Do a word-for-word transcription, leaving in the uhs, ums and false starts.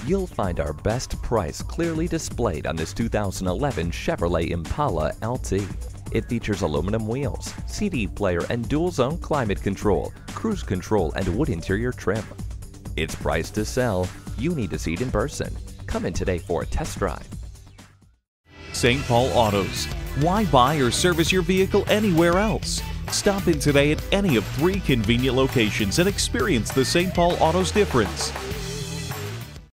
You'll find our best price clearly displayed on this two thousand eleven Chevrolet Impala L T. It features aluminum wheels, C D player and dual-zone climate control, cruise control, and wood interior trim. It's priced to sell. You need to see it in person. Come in today for a test drive. Saint Paul Autos. Why buy or service your vehicle anywhere else? Stop in today at any of three convenient locations and experience the Saint Paul Autos difference.